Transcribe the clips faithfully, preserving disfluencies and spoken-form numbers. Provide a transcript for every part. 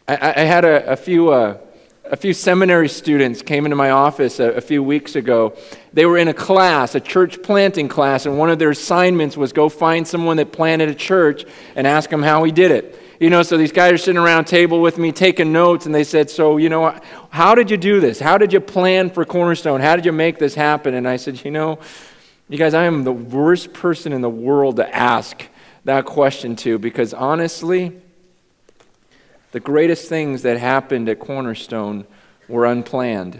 I, I had a, a few uh, a few seminary students came into my office a, a few weeks ago. They were in a class, a church planting class, and one of their assignments was go find someone that planted a church and ask him how he did it. You know, so these guys are sitting around a table with me taking notes, and they said, so, you know, how did you do this? How did you plan for Cornerstone? How did you make this happen? And I said, you know, you guys, I am the worst person in the world to ask that question to, because honestly, the greatest things that happened at Cornerstone were unplanned.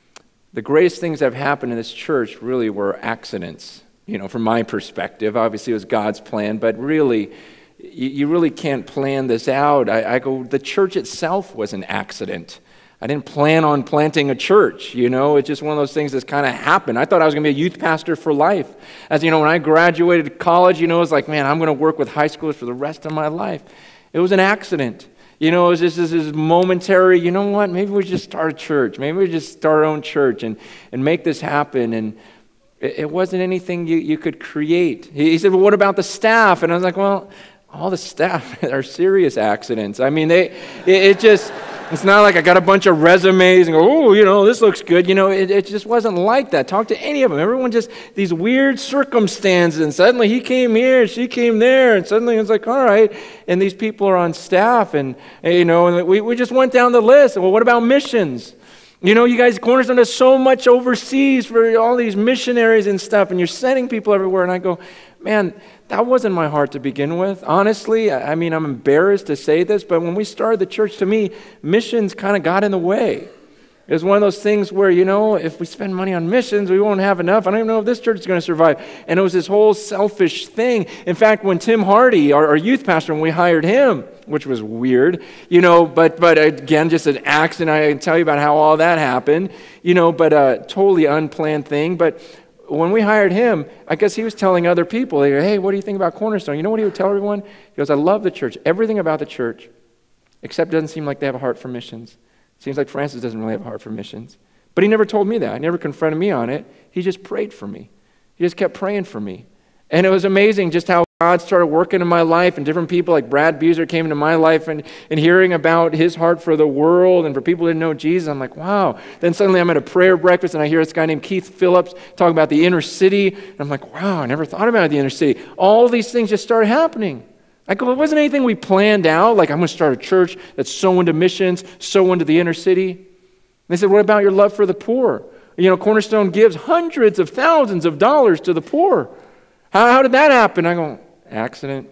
The greatest things that have happened in this church really were accidents. You know, from my perspective, obviously it was God's plan, but really, you, you really can't plan this out. I, I go, the church itself was an accident. I didn't plan on planting a church, you know. It's just one of those things that's kind of happened. I thought I was going to be a youth pastor for life. As you know, when I graduated college, you know, it was like, man, I'm going to work with high schoolers for the rest of my life. It was an accident. You know, it was just this, this momentary, you know what, maybe we just start a church. Maybe we just start our own church and, and make this happen. And it, it wasn't anything you, you could create. He, he said, well, what about the staff? And I was like, well, all the staff are serious accidents. I mean, they, it, it just, it's not like I got a bunch of resumes and go, oh, you know, this looks good. You know, it, it just wasn't like that. Talk to any of them. Everyone just, these weird circumstances. And suddenly he came here, she came there. And suddenly it's like, all right. And these people are on staff. And, you know, and we, we just went down the list. Well, what about missions? You know, you guys, Cornerstone does so much overseas for all these missionaries and stuff. And you're sending people everywhere. And I go, man, that wasn't my heart to begin with. Honestly, I mean, I'm embarrassed to say this, but when we started the church, to me, missions kind of got in the way. It was one of those things where, you know, if we spend money on missions, we won't have enough. I don't even know if this church is going to survive. And it was this whole selfish thing. In fact, when Tim Hardy, our, our youth pastor, when we hired him, which was weird, you know, but but again, just an accident. I can tell you about how all that happened, you know, but a totally unplanned thing. But when we hired him, I guess he was telling other people, they go, hey, what do you think about Cornerstone? You know what he would tell everyone? He goes, I love the church, everything about the church, except it doesn't seem like they have a heart for missions. Seems like Francis doesn't really have a heart for missions. But he never told me that. He never confronted me on it. He just prayed for me. He just kept praying for me. And it was amazing just how God started working in my life, and different people like Brad Buser came into my life, and, and hearing about his heart for the world and for people who didn't know Jesus. I'm like, wow. Then suddenly I'm at a prayer breakfast and I hear this guy named Keith Phillips talking about the inner city. And I'm like, wow, I never thought about the inner city. All these things just started happening. I go, it wasn't anything we planned out, like I'm going to start a church that's so into missions, so into the inner city. And they said, what about your love for the poor? You know, Cornerstone gives hundreds of thousands of dollars to the poor. How, how did that happen? I go, accident.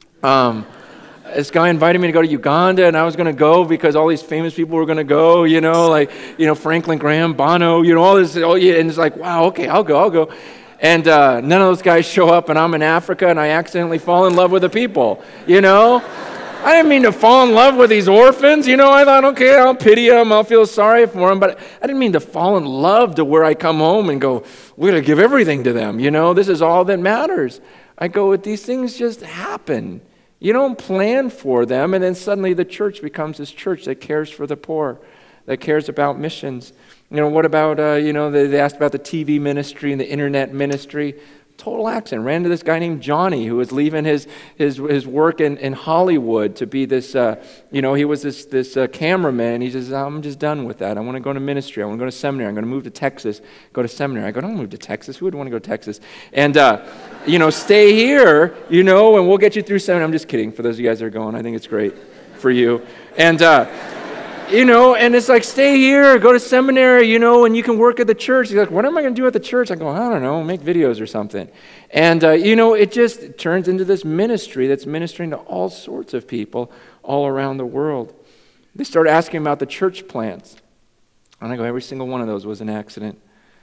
Um, this guy invited me to go to Uganda, and I was going to go because all these famous people were going to go, you know, like, you know, Franklin Graham, Bono, you know, all this. Oh, yeah, and it's like, wow, okay, I'll go, I'll go. And uh, none of those guys show up, and I'm in Africa, and I accidentally fall in love with the people, you know? I didn't mean to fall in love with these orphans, you know? I thought, okay, I'll pity them, I'll feel sorry for them, but I didn't mean to fall in love to where I come home and go, we're going to give everything to them, you know? This is all that matters. I go, these things just happen. You don't plan for them, and then suddenly the church becomes this church that cares for the poor, that cares about missions. You know, what about, uh, you know, they, they asked about the T V ministry and the internet ministry. Total accident. Ran into this guy named Johnny who was leaving his his, his work in, in Hollywood to be this, uh, you know, he was this, this uh, cameraman. He says, I'm just done with that. I want to go to ministry. I want to go to seminary. I'm going to move to Texas, go to seminary. I go, don't move to Texas. Who would want to go to Texas? And, uh, you know, stay here, you know, and we'll get you through seminary. I'm just kidding. For those of you guys that are going, I think it's great for you. And, uh, you know, and it's like, stay here, go to seminary, you know, and you can work at the church. He's like, what am I going to do at the church? I go, I don't know, make videos or something. And, uh, you know, it just turns into this ministry that's ministering to all sorts of people all around the world. They start asking about the church plants. And I go, every single one of those was an accident.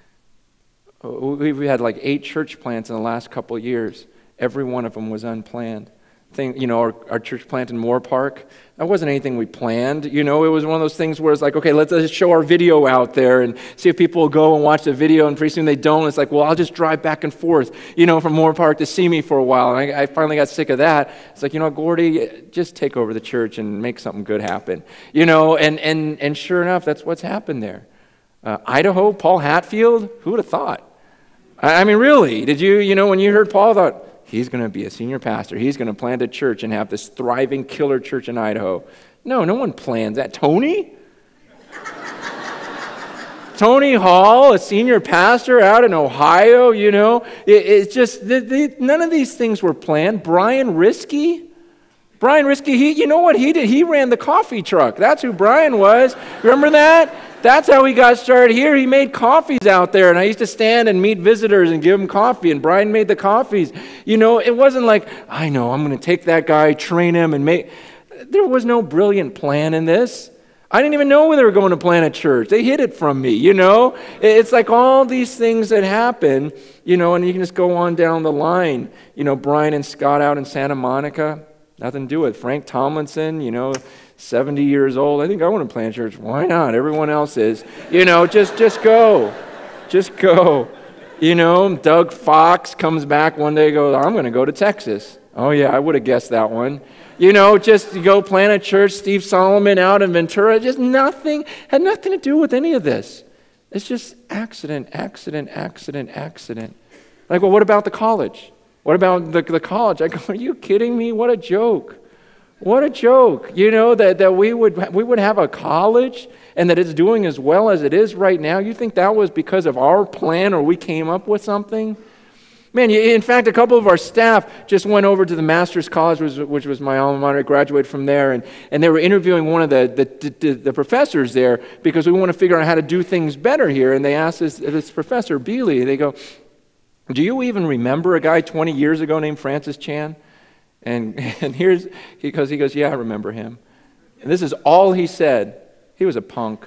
We had like eight church plants in the last couple of years. Every one of them was unplanned. Thing, you know, our, our church plant in Moore Park, that wasn't anything we planned. You know, it was one of those things where it's like, okay, let's just show our video out there and see if people will go and watch the video, and pretty soon they don't. It's like, well, I'll just drive back and forth, you know, from Moore Park to see me for a while. And I, I finally got sick of that. It's like, you know, Gordy, just take over the church and make something good happen. You know, and and and sure enough, that's what's happened there. Uh, Idaho, Paul Hatfield, who would have thought? I, I mean, really, did you, you know, when you heard Paul, I thought, he's going to be a senior pastor. He's going to plant a church and have this thriving killer church in Idaho. No, no one plans that. Tony? Tony Hall, a senior pastor out in Ohio, you know. It, it's just, the, the, none of these things were planned. Brian Risky? Brian Risky, he, you know what he did? He ran the coffee truck. That's who Brian was. Remember that? That's how he got started here. He made coffees out there, and I used to stand and meet visitors and give them coffee, and Brian made the coffees. You know, it wasn't like, I know, I'm going to take that guy, train him, and make... There was no brilliant plan in this. I didn't even know they were going to plant a church. They hid it from me, you know? It's like all these things that happen, you know, and you can just go on down the line. You know, Brian and Scott out in Santa Monica, nothing to do with it. Frank Tomlinson, you know, seventy years old. I think I want to plant a church. Why not? Everyone else is. You know, just, just go. Just go. You know, Doug Fox comes back one day and goes, I'm going to go to Texas. Oh, yeah, I would have guessed that one. You know, just to go plant a church, Steve Solomon out in Ventura, just nothing, had nothing to do with any of this. It's just accident, accident, accident, accident. Like, well, what about the college? What about the, the college? I go, are you kidding me? What a joke. What a joke. You know, that, that we would we would have a college and that it's doing as well as it is right now. You think that was because of our plan or we came up with something? Man, in fact, a couple of our staff just went over to the Master's College, which, which was my alma mater. I graduated from there, and, and they were interviewing one of the, the, the, the professors there because we want to figure out how to do things better here. And they asked this, this professor, Bealey, they go, do you even remember a guy twenty years ago named Francis Chan? And, and here's, he goes, he goes, yeah, I remember him. And this is all he said. He was a punk.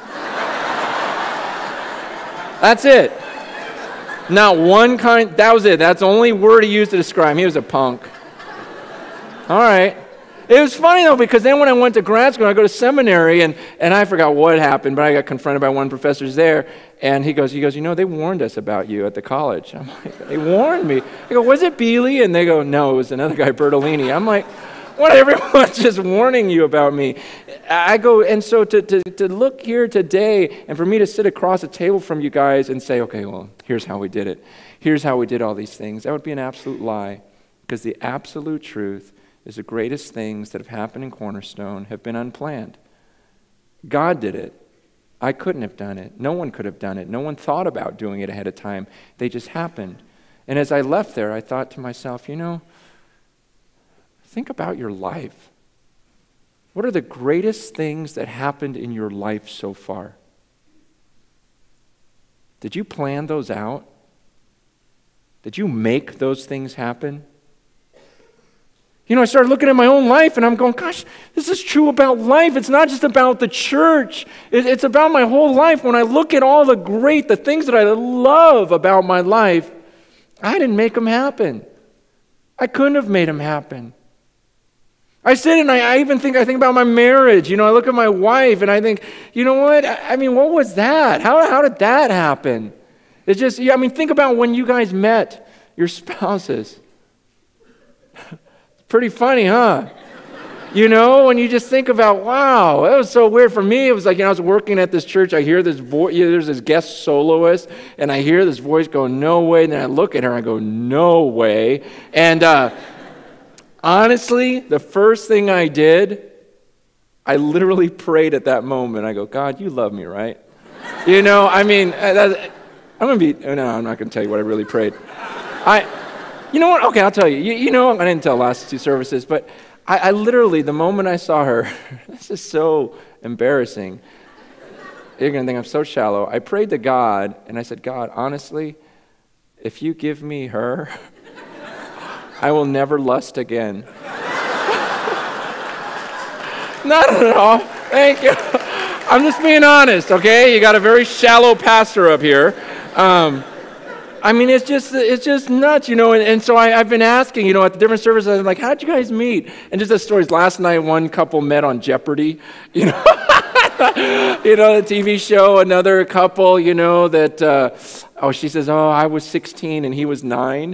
That's it. Not one kind, that was it. That's the only word he used to describe him. He was a punk. All right. It was funny, though, because then when I went to grad school, I go to seminary, and, and I forgot what happened, but I got confronted by one of the professors there, and he goes, he goes, you know, they warned us about you at the college. I'm like, they warned me. I go, was it Bealey? And they go, no, it was another guy, Bertolini. I'm like, what? Everyone's just warning you about me. I go, and so to, to, to look here today, and for me to sit across a table from you guys and say, okay, well, here's how we did it. Here's how we did all these things. That would be an absolute lie, because the absolute truth is the greatest things that have happened in Cornerstone have been unplanned. God did it. I couldn't have done it. No one could have done it. No one thought about doing it ahead of time. They just happened. And as I left there, I thought to myself, you know, think about your life. What are the greatest things that happened in your life so far? Did you plan those out? Did you make those things happen? You know, I started looking at my own life and I'm going, gosh, this is true about life. It's not just about the church. It's about my whole life. When I look at all the great, the things that I love about my life, I didn't make them happen. I couldn't have made them happen. I sit and I, I even think, I think about my marriage. You know, I look at my wife and I think, you know what? I, I mean, what was that? How, how did that happen? It's just, yeah, I mean, think about when you guys met your spouses. It's pretty funny, huh? You know, when you just think about, wow, that was so weird. For me, it was like, you know, I was working at this church. I hear this voice, you know, there's this guest soloist, and I hear this voice go, no way. And then I look at her and I go, no way. And, uh, honestly, the first thing I did, I literally prayed at that moment. I go, God, you love me, right? You know, I mean, I'm going to be, no, I'm not going to tell you what I really prayed. I, you know what? Okay, I'll tell you. You, you know, I didn't tell last two services, but I, I literally, the moment I saw her, this is so embarrassing. You're going to think I'm so shallow. I prayed to God, and I said, God, honestly, if you give me her, I will never lust again. Not at all. Thank you. I'm just being honest, okay? You got a very shallow pastor up here. Um, I mean, it's just it's just nuts, you know. And, and so I, I've been asking, you know, at the different services, I'm like, how'd you guys meet? And just the stories. Last night, one couple met on Jeopardy, you know. You know, the T V show. Another couple, you know, that, uh, oh, she says, oh, I was sixteen and he was nine.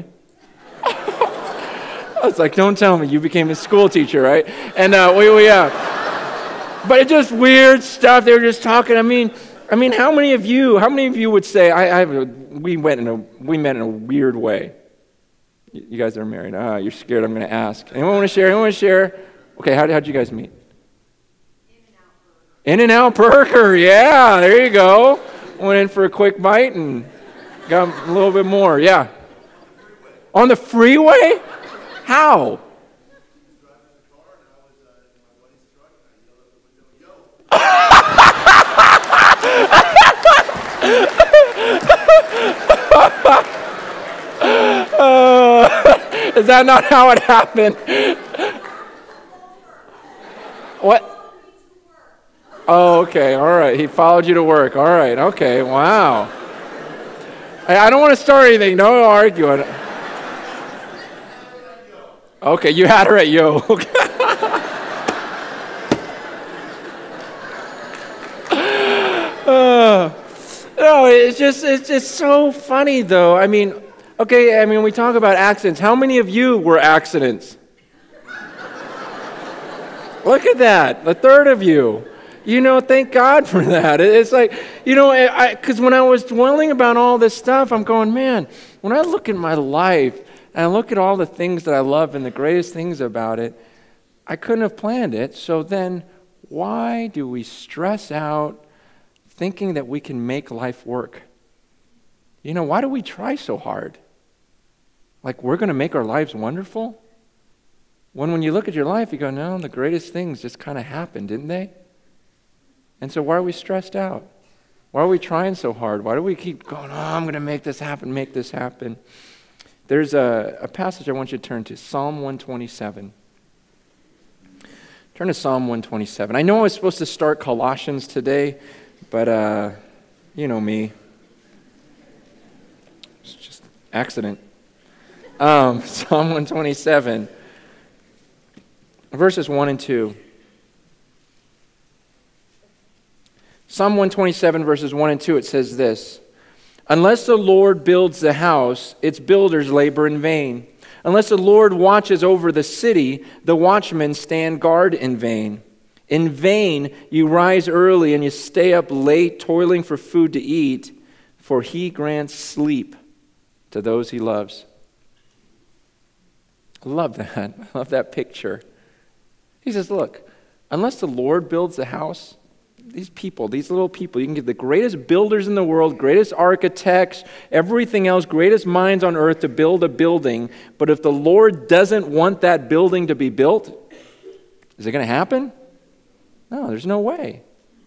I was like, don't tell me you became a school teacher, right? And uh, we, we, uh, but it's just weird stuff. They were just talking. I mean, I mean, how many of you, how many of you would say, I, I we went in a, we met in a weird way? You guys that are married, ah, you're scared. I'm going to ask. Anyone want to share? Anyone want to share? Okay, how how'd you guys meet? In-N-Out Burger, yeah, there you go. Went in for a quick bite and got a little bit more, yeah. On the freeway? How? uh, is that not how it happened? What? Oh, okay, all right. He followed you to work. All right, okay, wow. I, I don't want to start anything. No arguing. Okay, you had her at Yo. uh, no, it's just, it's just so funny, though. I mean, okay, I mean, we talk about accidents. How many of you were accidents? Look at that, a third of you. You know, thank God for that. It's like, you know, because when I was dwelling about all this stuff, I'm going, man, when I look at my life and I look at all the things that I love and the greatest things about it, I couldn't have planned it. So then why do we stress out thinking that we can make life work? You know, why do we try so hard? Like we're going to make our lives wonderful? When when you look at your life, you go, no, the greatest things just kind of happened, didn't they? And so why are we stressed out? Why are we trying so hard? Why do we keep going, oh, I'm going to make this happen, make this happen? There's a, a passage I want you to turn to, Psalm one twenty-seven. Turn to Psalm one twenty-seven. I know I was supposed to start Colossians today, but uh, you know me. It's just accident. Um, Psalm one twenty-seven, verses one and two. Psalm one twenty-seven, verses one and two, it says this: unless the Lord builds the house, its builders labor in vain. Unless the Lord watches over the city, the watchmen stand guard in vain. In vain you rise early and you stay up late, toiling for food to eat, for he grants sleep to those he loves. I love that. I love that picture. He says, look, unless the Lord builds the house, these people, these little people, you can get the greatest builders in the world, greatest architects, everything else, greatest minds on earth to build a building, but if the Lord doesn't want that building to be built, is it going to happen? No, there's no way.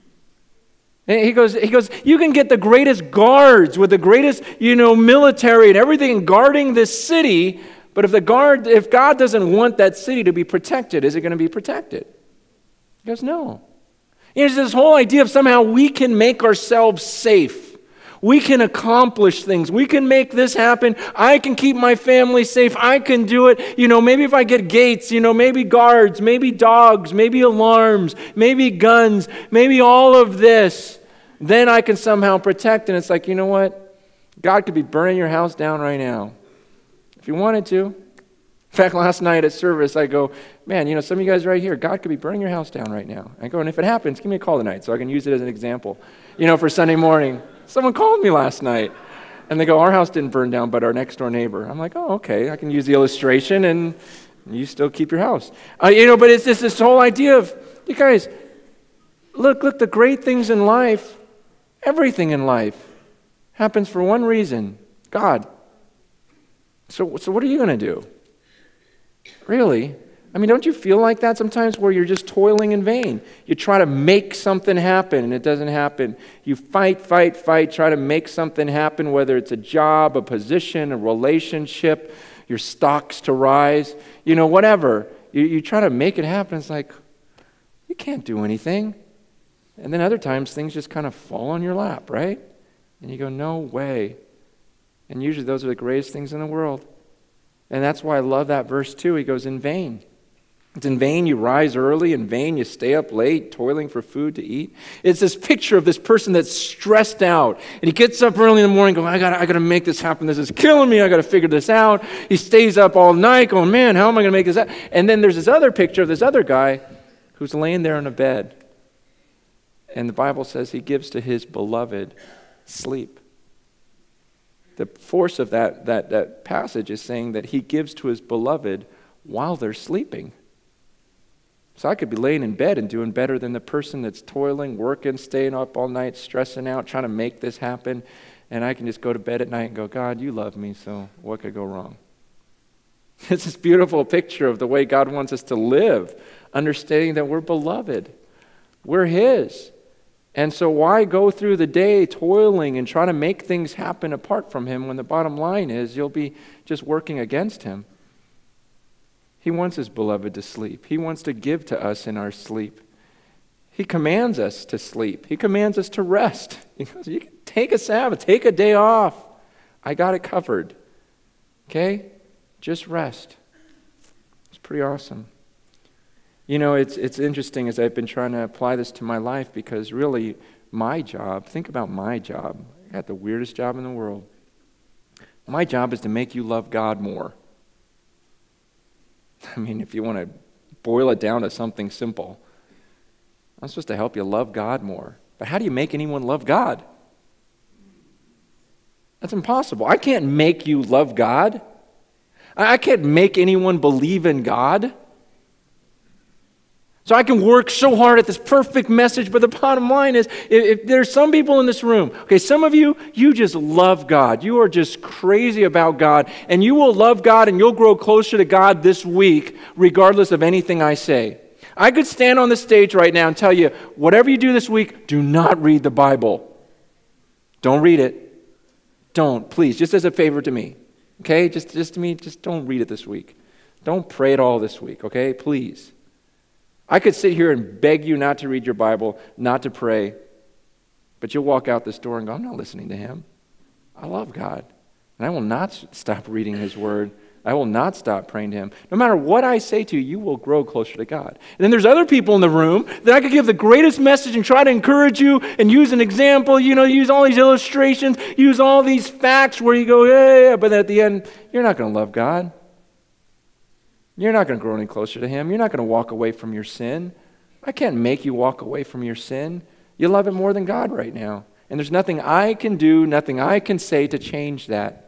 And he goes, he goes, you can get the greatest guards with the greatest, you know, military and everything guarding this city, but if the guard, if God doesn't want that city to be protected, is it going to be protected? He goes, no. There's this whole idea of somehow we can make ourselves safe. We can accomplish things. We can make this happen. I can keep my family safe. I can do it. You know, maybe if I get gates, you know, maybe guards, maybe dogs, maybe alarms, maybe guns, maybe all of this, then I can somehow protect. And it's like, you know what? God could be burning your house down right now if you wanted to. In fact, last night at service, I go, man, you know, some of you guys right here, God could be burning your house down right now. I go, and if it happens, give me a call tonight so I can use it as an example, you know, for Sunday morning. Someone called me last night, and they go, our house didn't burn down, but our next door neighbor. I'm like, oh, okay, I can use the illustration, and you still keep your house. Uh, you know, but it's just this whole idea of, you guys, look, look, the great things in life, everything in life happens for one reason, God. So, so what are you going to do? Really? I mean, don't you feel like that sometimes where you're just toiling in vain? You try to make something happen and it doesn't happen. You fight, fight, fight, try to make something happen, whether it's a job, a position, a relationship, your stocks to rise, you know, whatever. You, you try to make it happen. It's like, you can't do anything. And then other times things just kind of fall on your lap, right? And you go, no way. And usually those are the greatest things in the world. And that's why I love that verse too. He goes, in vain. It's in vain you rise early, in vain you stay up late, toiling for food to eat. It's this picture of this person that's stressed out. And he gets up early in the morning going, I got I got to make this happen. This is killing me. I got to figure this out. He stays up all night going, man, how am I going to make this happen? And then there's this other picture of this other guy who's laying there in a bed. And the Bible says he gives to his beloved sleep. The force of that, that, that passage is saying that he gives to his beloved while they're sleeping. So I could be laying in bed and doing better than the person that's toiling, working, staying up all night, stressing out, trying to make this happen. And I can just go to bed at night and go, God, you love me, so what could go wrong? It's this beautiful picture of the way God wants us to live, understanding that we're beloved. We're His. And so why go through the day toiling and trying to make things happen apart from Him when the bottom line is you'll be just working against Him? He wants His beloved to sleep. He wants to give to us in our sleep. He commands us to sleep. He commands us to rest. He goes, you can take a Sabbath, take a day off. I got it covered. Okay? Just rest. It's pretty awesome. You know, it's it's interesting as I've been trying to apply this to my life, because really my job, think about my job. I got the weirdest job in the world. My job is to make you love God more. I mean, if you want to boil it down to something simple, I'm supposed to help you love God more. But how do you make anyone love God? That's impossible. I can't make you love God. I can't make anyone believe in God. So I can work so hard at this perfect message, but the bottom line is, if, if there's some people in this room, okay, some of you, you just love God. You are just crazy about God, and you will love God and you'll grow closer to God this week, regardless of anything I say. I could stand on the stage right now and tell you, whatever you do this week, do not read the Bible. Don't read it. Don't, please, just as a favor to me. Okay, just, just to me, just don't read it this week. Don't pray at all this week, okay, please. I could sit here and beg you not to read your Bible, not to pray, but you'll walk out this door and go, I'm not listening to him. I love God, and I will not stop reading His Word. I will not stop praying to Him. No matter what I say to you, you will grow closer to God. And then there's other people in the room that I could give the greatest message and try to encourage you and use an example, you know, use all these illustrations, use all these facts where you go, yeah, yeah, yeah, but then at the end, you're not going to love God. You're not going to grow any closer to Him. You're not going to walk away from your sin. I can't make you walk away from your sin. You love it more than God right now. And there's nothing I can do, nothing I can say to change that.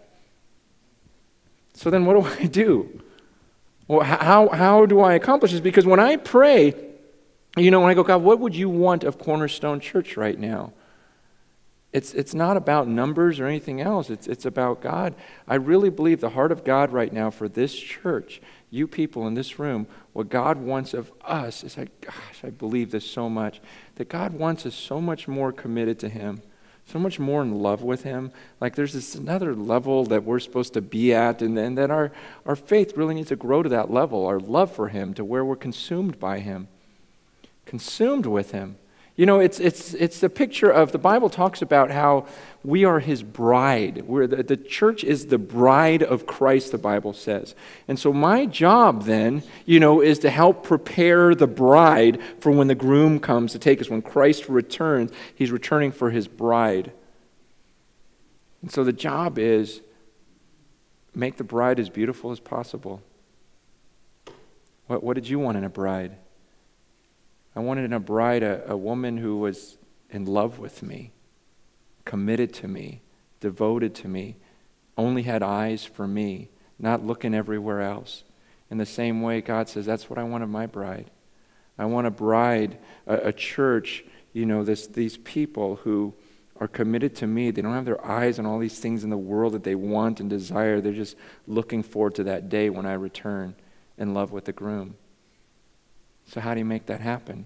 So then what do I do? Well, how, how do I accomplish this? Because when I pray, you know, when I go, God, what would you want of Cornerstone Church right now? It's it's not about numbers or anything else. It's it's about God. I really believe the heart of God right now for this church, you people in this room, what God wants of us is, like, gosh, I believe this so much, that God wants us so much more committed to Him, so much more in love with Him. Like there's this another level that we're supposed to be at, and then that our, our faith really needs to grow to that level, our love for Him, to where we're consumed by Him, consumed with Him. You know, it's it's it's the picture of, the Bible talks about how we are His bride. We're the, the church is the bride of Christ, the Bible says. And so my job then, you know, is to help prepare the bride for when the groom comes to take us. When Christ returns, He's returning for His bride. And so the job is make the bride as beautiful as possible. What, what did you want in a bride? I wanted in a bride a, a woman who was in love with me, committed to me, devoted to me, only had eyes for me, not looking everywhere else. In the same way, God says, that's what I want of my bride. I want a bride, a, a church, you know, this, these people who are committed to me. They don't have their eyes on all these things in the world that they want and desire. They're just looking forward to that day when I return in love with the groom. So how do you make that happen?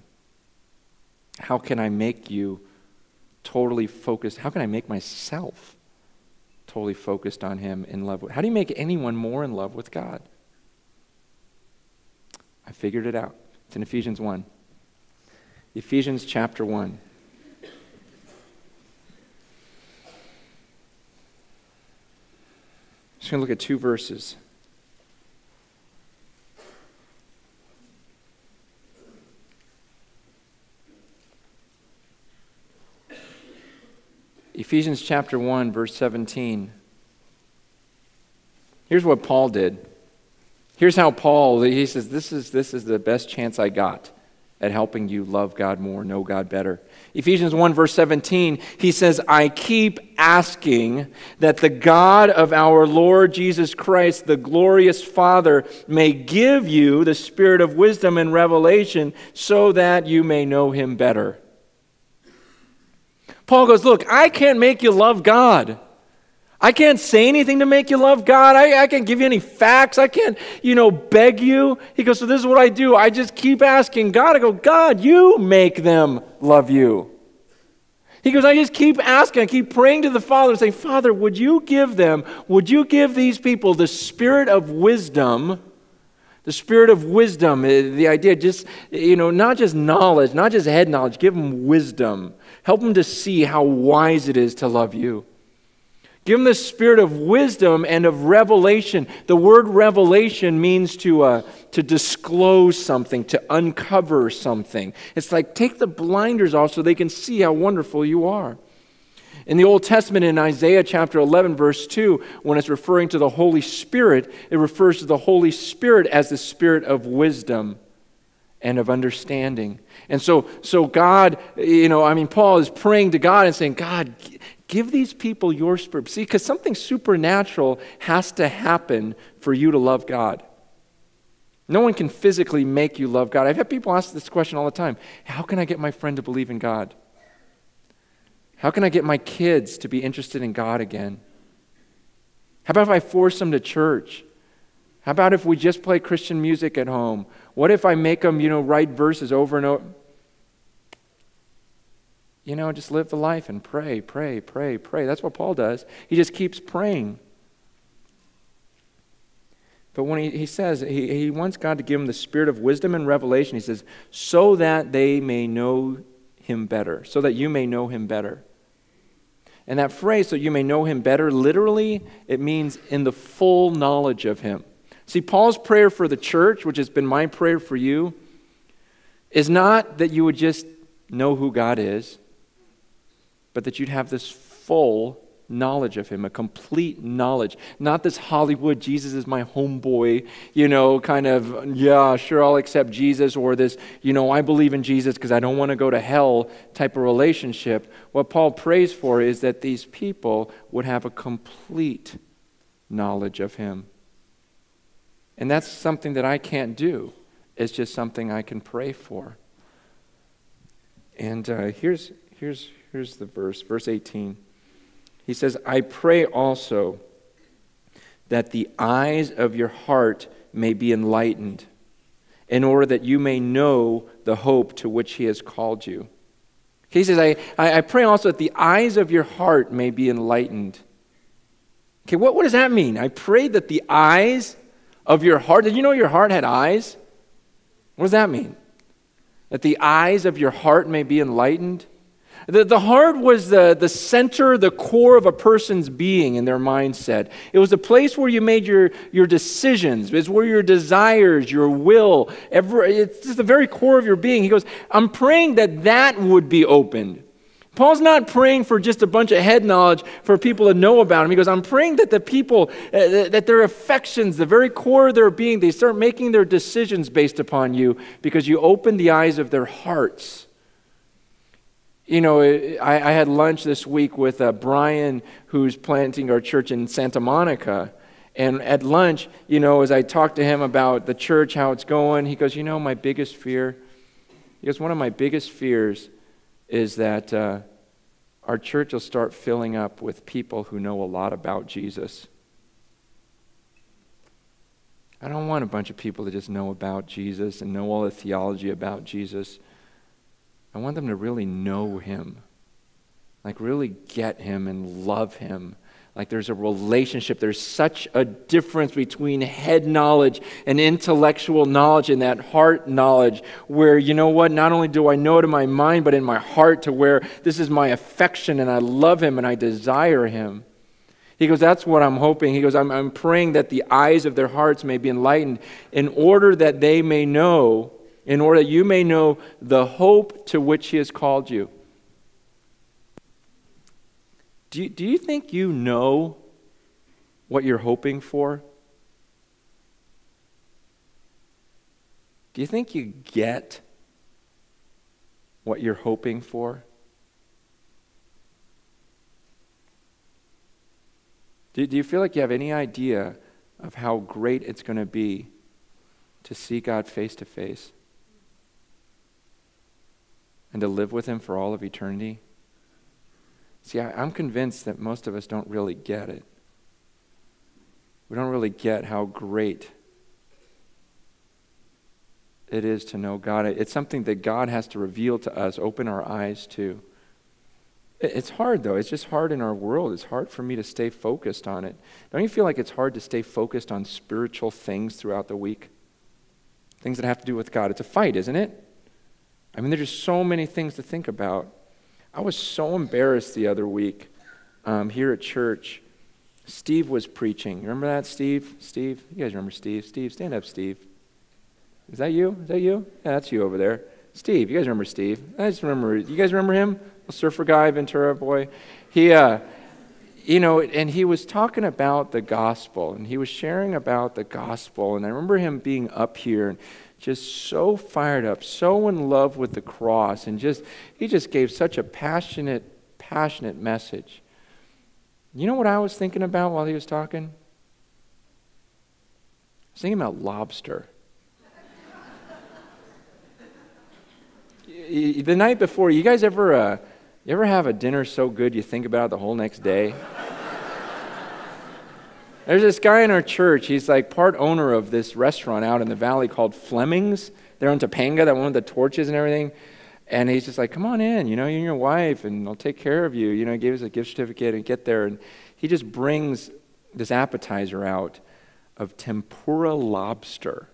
How can I make you totally focused? How can I make myself totally focused on Him, in love with? How do you make anyone more in love with God? I figured it out. It's in Ephesians one. Ephesians chapter one. I'm just going to look at two verses. Ephesians chapter one, verse seventeen. Here's what Paul did. Here's how Paul, he says, this is, this is the best chance I got. at helping you love God more, know God better. Ephesians one, verse seventeen, he says, I keep asking that the God of our Lord Jesus Christ, the glorious Father, may give you the spirit of wisdom and revelation so that you may know him better. Paul goes, look, I can't make you love God. I can't say anything to make you love God. I, I can't give you any facts. I can't, you know, beg you. He goes, so this is what I do. I just keep asking God. I go, God, you make them love you. He goes, I just keep asking. I keep praying to the Father and saying, Father, would you give them, would you give these people the spirit of wisdom, the spirit of wisdom, the idea just, you know, not just knowledge, not just head knowledge, give them wisdom. Help them to see how wise it is to love you. Give them the spirit of wisdom and of revelation. The word revelation means to uh, to disclose something, to uncover something. It's like take the blinders off so they can see how wonderful you are. In the Old Testament, in Isaiah chapter eleven, verse two, when it's referring to the Holy Spirit, it refers to the Holy Spirit as the spirit of wisdom and of understanding. And so, so God, you know, I mean, Paul is praying to God and saying, God, give these people your spirit. See, because something supernatural has to happen for you to love God. No one can physically make you love God. I've had people ask this question all the time. How can I get my friend to believe in God? How can I get my kids to be interested in God again? How about if I force them to church? How about if we just play Christian music at home? What if I make them, you know, write verses over and over? You know, just live the life and pray, pray, pray, pray. That's what Paul does. He just keeps praying. But when he, he says, he, he wants God to give him the spirit of wisdom and revelation, he says, so that they may know him better, so that you may know him better. And that phrase, so you may know him better, literally, it means in the full knowledge of him. See, Paul's prayer for the church, which has been my prayer for you, is not that you would just know who God is, but that you'd have this full knowledge of him, a complete knowledge. Not this Hollywood, Jesus is my homeboy, you know, kind of, yeah, sure, I'll accept Jesus, or this, you know, I believe in Jesus because I don't want to go to hell type of relationship. What Paul prays for is that these people would have a complete knowledge of him. And that's something that I can't do. It's just something I can pray for. And uh, here's, here's, here's the verse, verse eighteen. He says, I pray also that the eyes of your heart may be enlightened, in order that you may know the hope to which he has called you. He says, I, I pray also that the eyes of your heart may be enlightened. Okay, what, what does that mean? I pray that the eyes of your heart, did you know your heart had eyes? What does that mean? That the eyes of your heart may be enlightened? The, the heart was the, the center, the core of a person's being and their mindset. It was the place where you made your, your decisions. It's where your desires, your will, every, it's just the very core of your being. He goes, I'm praying that that would be opened. Paul's not praying for just a bunch of head knowledge for people to know about him. He goes, I'm praying that the people, uh, that their affections, the very core of their being, they start making their decisions based upon you because you open the eyes of their hearts. You know, I, I had lunch this week with uh, Brian, who's planting our church in Santa Monica. And at lunch, you know, as I talked to him about the church, how it's going, he goes, you know, my biggest fear, he goes, one of my biggest fears is that uh, our church will start filling up with people who know a lot about Jesus. I don't want a bunch of people to just know about Jesus and know all the theology about Jesus. I want them to really know him, like really get him and love him. Like there's a relationship. There's such a difference between head knowledge and intellectual knowledge and that heart knowledge where, you know what, not only do I know it in my mind, but in my heart to where this is my affection and I love him and I desire him. He goes, that's what I'm hoping. He goes, I'm, I'm praying that the eyes of their hearts may be enlightened in order that they may know, in order that you may know the hope to which he has called you. Do you, do you think you know what you're hoping for? Do you think you get what you're hoping for? Do, do you feel like you have any idea of how great it's going to be to see God face to face and to live with him for all of eternity? See, I, I'm convinced that most of us don't really get it. We don't really get how great it is to know God. It's something that God has to reveal to us, open our eyes to. It's hard, though. It's just hard in our world. It's hard for me to stay focused on it. Don't you feel like it's hard to stay focused on spiritual things throughout the week? Things that have to do with God. It's a fight, isn't it? I mean, there's just so many things to think about. I was so embarrassed the other week um, here at church. Steve was preaching. You remember that, Steve? Steve? You guys remember Steve? Steve, stand up, Steve. Is that you? Is that you? Yeah, that's you over there. Steve, you guys remember Steve? I just remember, you guys remember him? The surfer guy, Ventura boy. He, uh, you know, and he was talking about the gospel, and he was sharing about the gospel, and I remember him being up here and just so fired up, so in love with the cross, and just, he just gave such a passionate, passionate message. You know what I was thinking about while he was talking? I was thinking about lobster. The night before, you guys ever, uh, you ever have a dinner so good you think about it the whole next day? There's this guy in our church. He's like part owner of this restaurant out in the valley called Fleming's. They're in Topanga, that one with the torches and everything. And he's just like, come on in, you know, you and your wife, and I'll take care of you. You know, he gave us a gift certificate and get there. And he just brings this appetizer out of tempura lobster.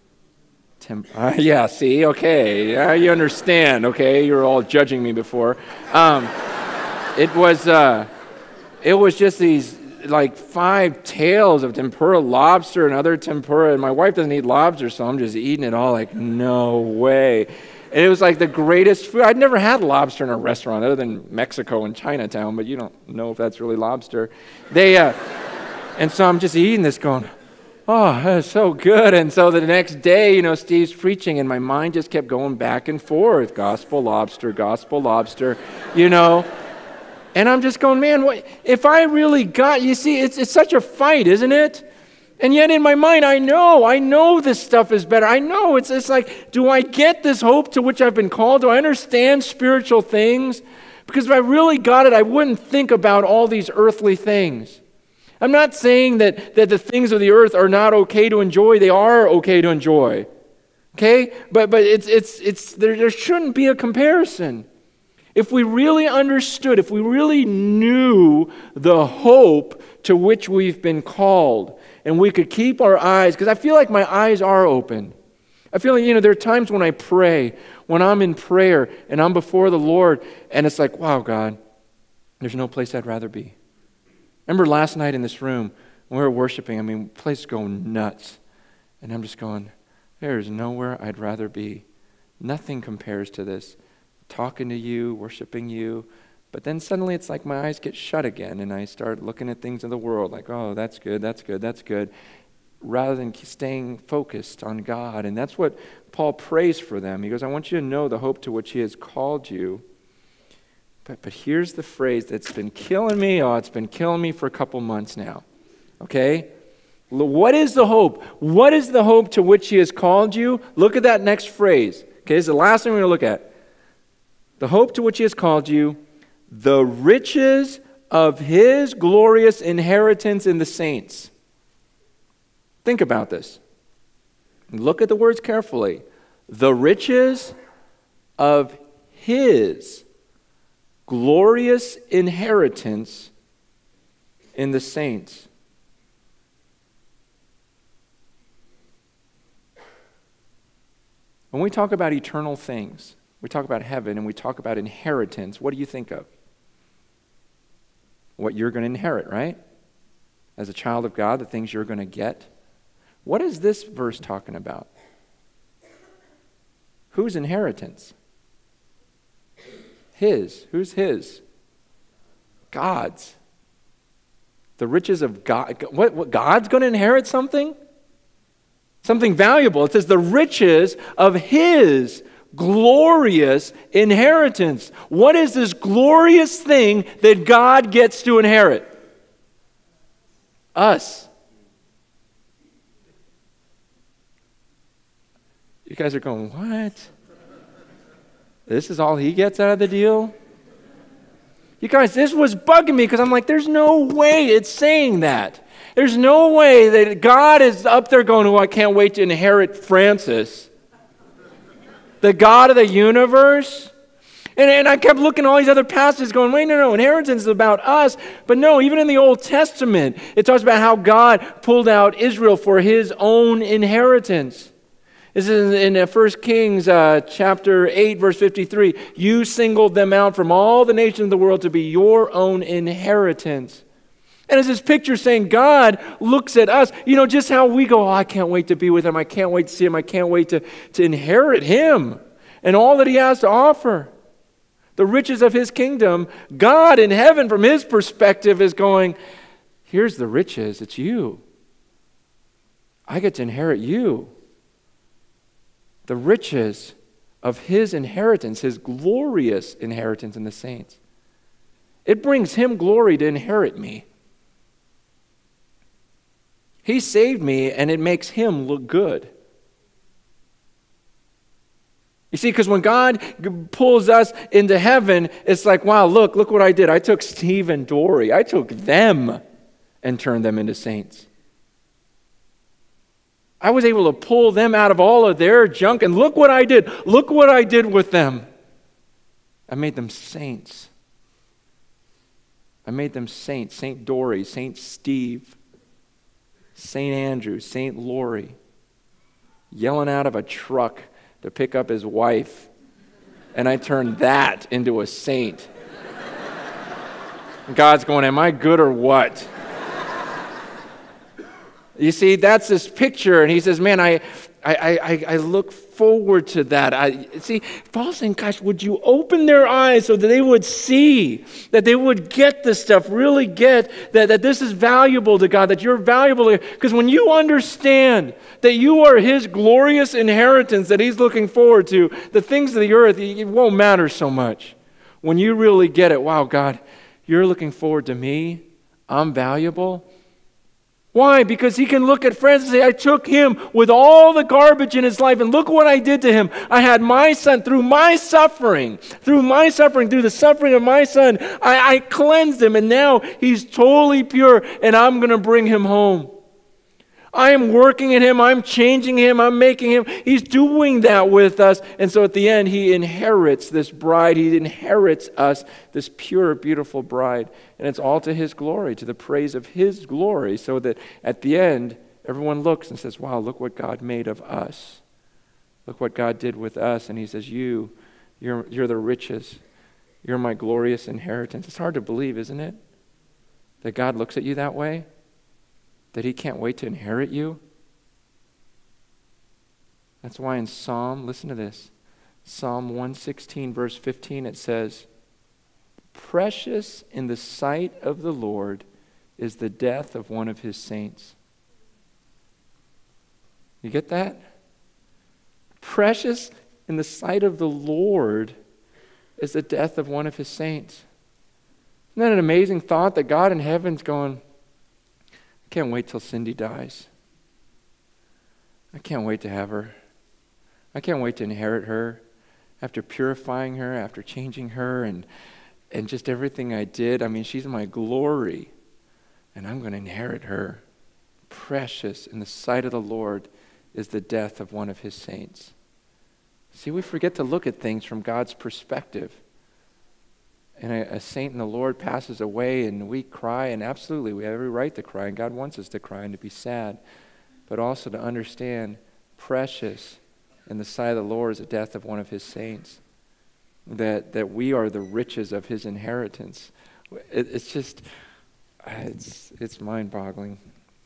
Temp- uh, yeah, see, okay, yeah, you understand, okay, you were all judging me before. Um, it was, uh, it was just these, like, five tails of tempura lobster and other tempura, and my wife doesn't eat lobster, so I'm just eating it all like, no way. And it was like the greatest food. I'd never had lobster in a restaurant other than Mexico and Chinatown, but you don't know if that's really lobster. They, uh, and so I'm just eating this going, oh, that's so good. And so the next day, you know, Steve's preaching, and my mind just kept going back and forth. Gospel lobster, gospel lobster, you know. And I'm just going, man, what, if I really got, you see, it's it's such a fight, isn't it? And yet in my mind, I know, I know this stuff is better. I know, it's, it's like, do I get this hope to which I've been called? Do I understand spiritual things? Because if I really got it, I wouldn't think about all these earthly things. I'm not saying that, that the things of the earth are not okay to enjoy. They are okay to enjoy. Okay? But but it's it's it's there, there shouldn't be a comparison. If we really understood, if we really knew the hope to which we've been called, and we could keep our eyes, because I feel like my eyes are open. I feel like, you know, there are times when I pray, when I'm in prayer and I'm before the Lord, and it's like, wow, God, there's no place I'd rather be. Remember last night in this room, when we were worshiping, I mean, the place is going nuts. And I'm just going, there's nowhere I'd rather be. Nothing compares to this. Talking to you, worshiping you. But then suddenly it's like my eyes get shut again, and I start looking at things in the world like, oh, that's good, that's good, that's good, rather than staying focused on God. And that's what Paul prays for them. He goes, I want you to know the hope to which he has called you. But, but here's the phrase that's been killing me. Oh, it's been killing me for a couple months now. Okay? What is the hope? What is the hope to which he has called you? Look at that next phrase. Okay, this is the last thing we're going to look at. The hope to which he has called you, the riches of his glorious inheritance in the saints. Think about this. Look at the words carefully. The riches of his glorious inheritance in the saints. When we talk about eternal things, we talk about heaven and we talk about inheritance, what do you think of? What you're going to inherit, right? As a child of God, the things you're going to get. What is this verse talking about? Whose inheritance? His. Who's his? God's. The riches of God. What, what God's going to inherit something? Something valuable. It says the riches of his glorious inheritance. What is this glorious thing that God gets to inherit? Us. You guys are going, what? This is all he gets out of the deal? You guys, this was bugging me because I'm like, there's no way it's saying that. There's no way that God is up there going, oh, I can't wait to inherit Francis. The God of the universe. And, and I kept looking at all these other passages going, wait, no, no, inheritance is about us. But no, even in the Old Testament, it talks about how God pulled out Israel for his own inheritance. This is in First Kings uh, chapter eight, verse fifty-three. You singled them out from all the nations of the world to be your own inheritance. And it's this picture saying God looks at us, you know, just how we go, oh, I can't wait to be with him. I can't wait to see him. I can't wait to, to inherit him and all that he has to offer. The riches of his kingdom. God in heaven, from his perspective, is going, here's the riches. It's you. I get to inherit you. The riches of his inheritance, his glorious inheritance in the saints. It brings him glory to inherit me. He saved me, and it makes him look good. You see, because when God pulls us into heaven, it's like, wow, look, look what I did. I took Steve and Dory. I took them and turned them into saints. I was able to pull them out of all of their junk, and look what I did. Look what I did with them. I made them saints. I made them saints. Saint Dory, Saint Steve, Saint Andrew, Saint Lori, yelling out of a truck to pick up his wife, and I turned that into a saint. God's going, am I good or what? You see, that's this picture, and he says, man, I I, I, I look forward to that. I see, Paul's saying, gosh, would you open their eyes so that they would see, that they would get this stuff, really get that, that this is valuable to God, that you're valuable to God. Because when you understand that you are his glorious inheritance that he's looking forward to, the things of the earth, it won't matter so much. When you really get it, wow, God, you're looking forward to me, I'm valuable. Why? Because he can look at friends and say, I took him with all the garbage in his life, and look what I did to him. I had my son through my suffering, through my suffering, through the suffering of my son, I, I cleansed him, and now he's totally pure, and I'm going to bring him home. I am working in him, I'm changing him, I'm making him. He's doing that with us. And so at the end, he inherits this bride. He inherits us, this pure, beautiful bride. And it's all to his glory, to the praise of his glory, so that at the end, everyone looks and says, wow, look what God made of us. Look what God did with us. And he says, you, you're, you're the riches. You're my glorious inheritance. It's hard to believe, isn't it? That God looks at you that way? That he can't wait to inherit you? That's why in Psalm, listen to this, Psalm one sixteen, verse fifteen, it says, precious in the sight of the Lord is the death of one of his saints. You get that? Precious in the sight of the Lord is the death of one of his saints. Isn't that an amazing thought that God in heaven's going, I can't wait till Cindy dies. I can't wait to have her. I can't wait to inherit her. After purifying her, after changing her, and and just everything I did. I mean, she's my glory, and I'm going to inherit her. Precious in the sight of the Lord is the death of one of his saints. See, we forget to look at things from God's perspective. And a, a saint in the Lord passes away, and we cry, and absolutely, we have every right to cry, and God wants us to cry and to be sad, but also to understand precious in the sight of the Lord is the death of one of his saints, that, that we are the riches of his inheritance. It, it's just, it's, it's mind-boggling.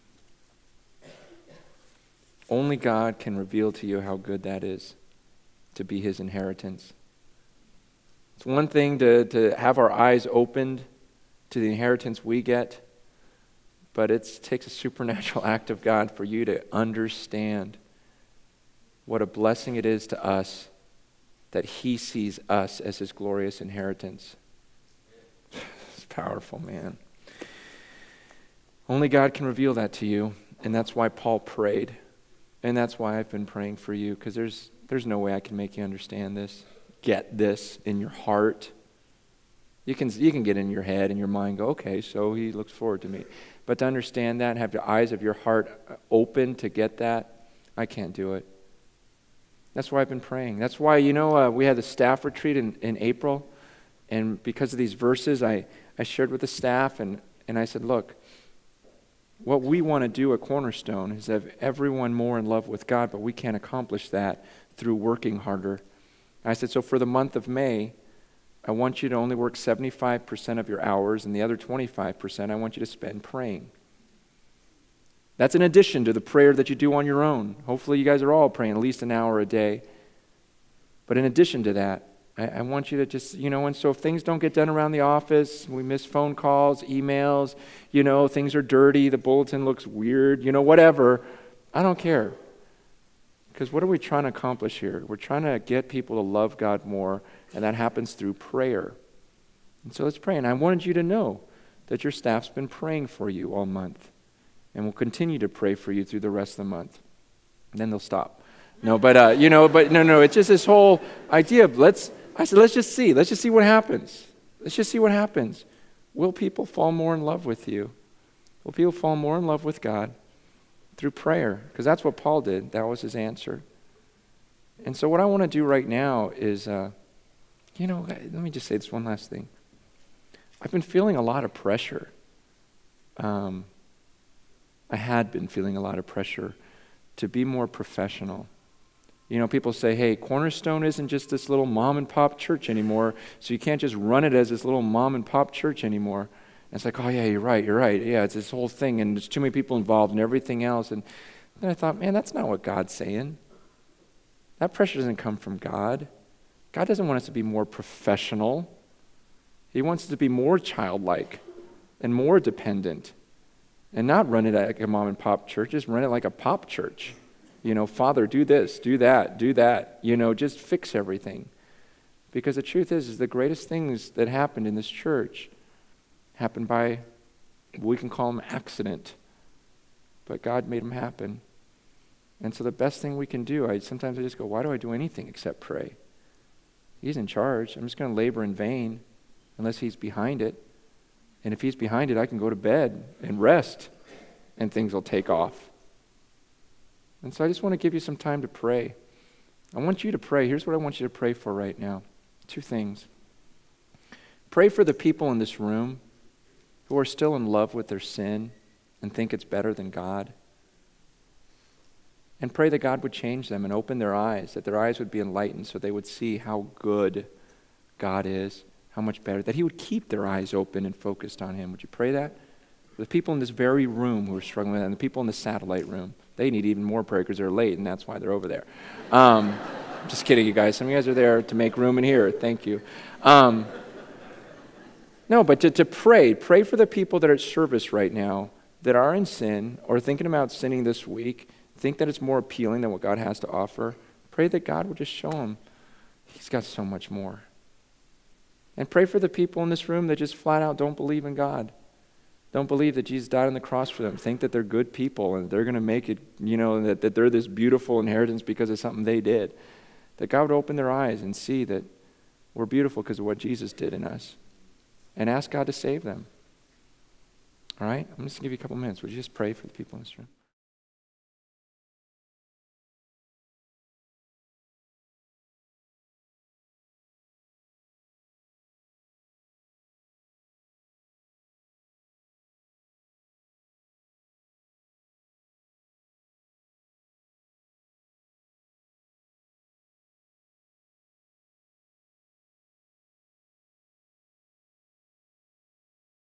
Only God can reveal to you how good that is, to be his inheritance. It's one thing to, to have our eyes opened to the inheritance we get, but it takes a supernatural act of God for you to understand what a blessing it is to us that he sees us as his glorious inheritance. It's powerful, man. Only God can reveal that to you, and that's why Paul prayed. And that's why I've been praying for you, because there's there's no way I can make you understand this, get this in your heart. You can you can get in your head and your mind, go, okay, so he looks forward to me. But to understand that and have the eyes of your heart open to get that, I can't do it. That's why I've been praying. That's why, you know, uh, we had the staff retreat in, in April, and because of these verses, I, I shared with the staff, and, and I said, look, what we want to do at Cornerstone is have everyone more in love with God, but we can't accomplish that through working harder. I said, so for the month of May, I want you to only work seventy-five percent of your hours, and the other twenty-five percent I want you to spend praying. That's in addition to the prayer that you do on your own. Hopefully you guys are all praying at least an hour a day. But in addition to that, I, I want you to just, you know, and so if things don't get done around the office, we miss phone calls, emails, you know, things are dirty, the bulletin looks weird, you know, whatever, I don't care. Because what are we trying to accomplish here? We're trying to get people to love God more, and that happens through prayer. And so let's pray. And I wanted you to know that your staff's been praying for you all month, and will continue to pray for you through the rest of the month. And then they'll stop. No, but, uh, you know, but no, no, it's just this whole idea of let's, I said, let's just see. Let's just see what happens. Let's just see what happens. Will people fall more in love with you? Will people fall more in love with God through prayer? Because that's what Paul did. That was his answer. And so what I want to do right now is, uh, you know, let me just say this one last thing. I've been feeling a lot of pressure. Um, I had been feeling a lot of pressure to be more professional. You know, people say, hey, Cornerstone isn't just this little mom and pop church anymore, so you can't just run it as this little mom and pop church anymore. And it's like, oh yeah, you're right, you're right. Yeah, it's this whole thing, and there's too many people involved and everything else. And then I thought, man, that's not what God's saying. That pressure doesn't come from God. God doesn't want us to be more professional. He wants us to be more childlike and more dependent. And not run it like a mom and pop church, just run it like a pop church. You know, Father, do this, do that, do that. You know, just fix everything. Because the truth is, is the greatest things that happened in this church happened by, we can call them accident. But God made them happen. And so the best thing we can do, I sometimes I just go, why do I do anything except pray? He's in charge. I'm just going to labor in vain unless he's behind it. And if he's behind it, I can go to bed and rest, and things will take off. And so I just want to give you some time to pray. I want you to pray. Here's what I want you to pray for right now. Two things. Pray for the people in this room who are still in love with their sin and think it's better than God. And pray that God would change them and open their eyes, that their eyes would be enlightened so they would see how good God is, how much better, that he would keep their eyes open and focused on him. Would you pray that? The people in this very room who are struggling with that, and the people in the satellite room, they need even more prayer because they're late, and that's why they're over there. Um, just kidding, you guys. Some of you guys are there to make room in here. Thank you. Um, no, but to, to pray. Pray for the people that are at service right now that are in sin or thinking about sinning this week, think that it's more appealing than what God has to offer. Pray that God will just show them he's got so much more. And pray for the people in this room that just flat out don't believe in God. Don't believe that Jesus died on the cross for them. Think that they're good people and they're going to make it, you know, that, that they're this beautiful inheritance because of something they did. That God would open their eyes and see that we're beautiful because of what Jesus did in us. And ask God to save them. All right? I'm just going to give you a couple minutes. Would you just pray for the people in this room?